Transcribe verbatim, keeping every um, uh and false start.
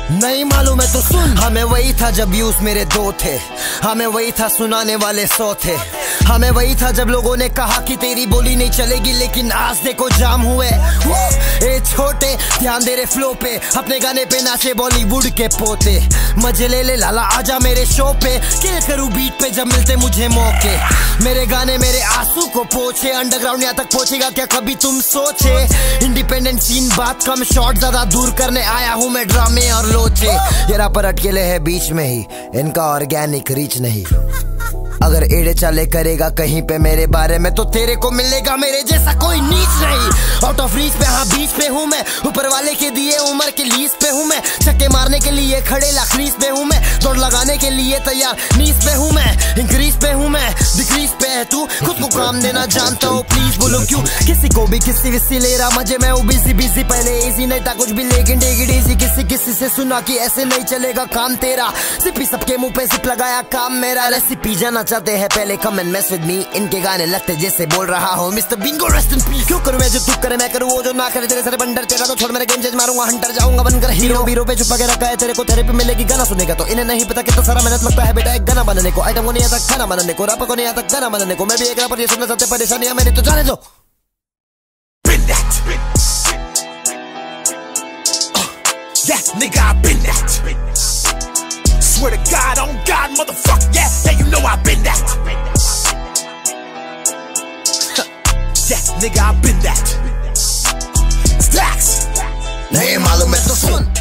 नहीं मालूम है तो सुन। हमें वही था जब यूज मेरे दो थे, हमें वही था सुनाने वाले सौ थे, हमें वही था जब लोगों ने कहा कि तेरी बोली नहीं चलेगी, लेकिन आज देखो जाम हुए। ए छोटे ध्यान दे रे फ्लो पे, अपने गाने पे नाचे बॉलीवुड के पोते। मजे ले ले लाला आजा मेरे शो पे, किल करूं बीट पे जब मिलते मुझे मौके। मेरे गाने मेरे आंसू को पोछे, अंडरग्राउंड यहाँ तक पहुंचेगा क्या कभी तुम सोचे। इंडिपेंडेंट सीन बात कम शॉट ज्यादा दूर करने आया हूँ मैं ड्रामे और लोचे। ये रैपर अटकेले है बीच में ही, इनका ऑर्गेनिक रीच नहीं। अगर एड़े चाले करेगा कहीं पे मेरे बारे में तो तेरे को मिलेगा मेरे जैसा कोई नीच नहीं। आउट ऑफ रीच पे हाँ बीच पे हूँ मैं, ऊपर वाले के दिए उम्र के लीज पे हूँ मैं। छक्के मारने के लिए खड़े लाखरीज पे हूँ मैं, दौड़ लगाने के लिए तैयार नीच पे हूँ मैं। इंक्रीज पे हूँ मैं, डिक्रीज पे है तू, खुद को काम देना जानता हूँ प्लीज बोलो क्यों। किसी को भी किसी विसी ले रहा मजे में, बिजी बिजी पहले इजी नहीं था कुछ भी, लेकिन टेक इजी। किसी किसी से सुना कि ऐसे नहीं चलेगा काम तेरा, सिर्फ सबके मुंह पे सिर्फ लगाया काम मेरा। रेसिपी जाना चाहते हैं पहले come and mess with me, इनके गाने लगते जैसे बोल रहा हो Mister Bingo rest in peace. क्यों करूं मैं जो तू करे मैं करूं वो जो ना करे, तेरे सारे बंडर तेरा तो छोड़ मेरे गेम चेंज मारूंगा हंटर जाऊंगा बनकर हीरो। हीरो पे छुपा के रखा है तेरे को, थेरेपी मिलेगी गाना सुनेगा तो। इन्हें नहीं पता कितना सारा मेहनत लगता है बेटा एक गाना बनाने को। आइटम को नहीं आता खाना बनाने को, रैपर को नहीं आता गाना बनाने को। मैं भी एक रैपर ये सुनना चाहते परेशानियां मेरी तो जाने दो। Yeah, nigga, I've been that. Swear to God, on God, motherfucker, yeah, yeah, you know I've been that. Yeah, nigga, I've been that. Stacks. नहीं मालूम है तो सुन।